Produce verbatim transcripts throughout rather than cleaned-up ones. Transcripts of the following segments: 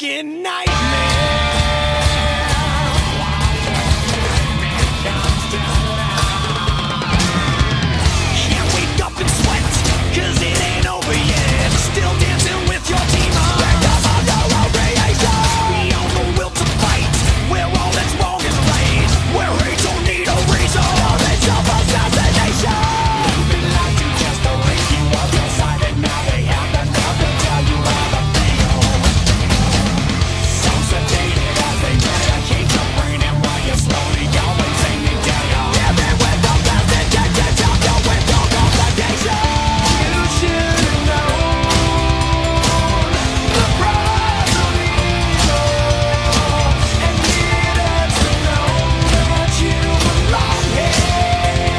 fucking nightmare. Can't wake up and sweat, cause it ain't over yet. Still dancing with your demons. Back up on your own creation. We all the will to fight, where all that's wrong is right, where hate don't need a reason. All that self-assassination. You've been lied to just to raise you up your side, and now they have the nerve to tell you how to feel. So sedated as they medicate your brain, and while you're slowly going singing down, living with the best intentions of your with your complication. You should have known the price of evil, and needed to know that you belong here.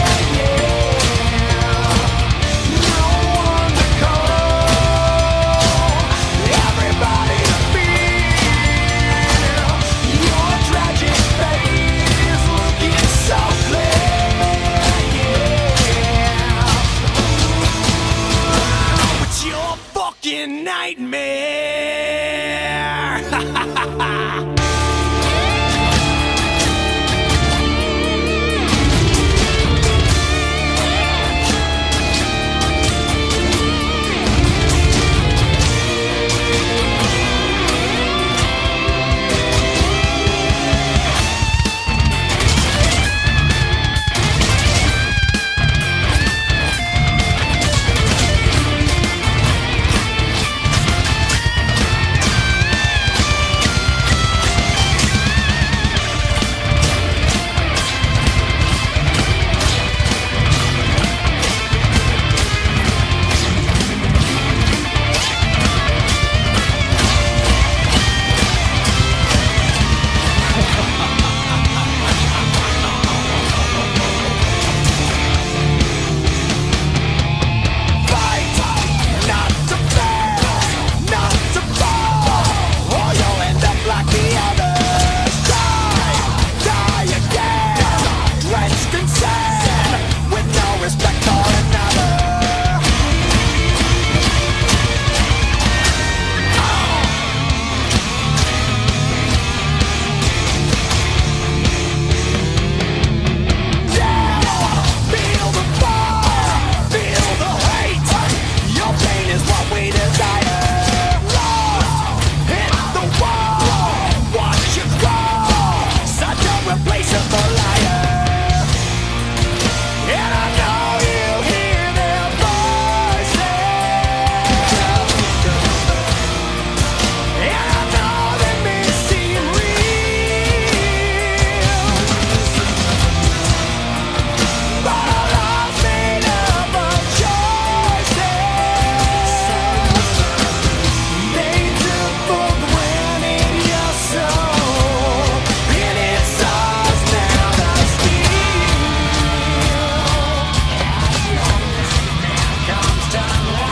No one to call, everybody to feel. Your tragic fate is looking so clear. It's your fucking nightmare. Fight, not to fail, not to fall, or you'll end up like the others. Die, die again, drenched in sand, with no respect for another. Feel the fire, feel the hate. Your pain is what we desire. Lost, hit the wall, watch you fall. Such a replaceable liar. And I know you hear their voices, and I know they may seem real, but our lives made up of choices. They took for granted your soul, and it's ours now to steal. Comes to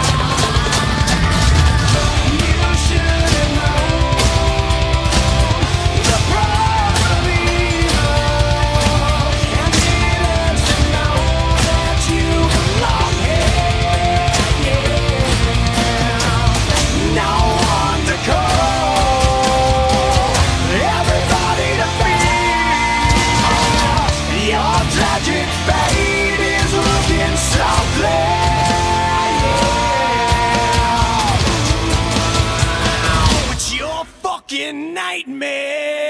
you should have known the price of evil, and needed to know that you belong here. No one to call, everybody to feel. Your tragic fate is looking so clear. It's your fucking nightmare.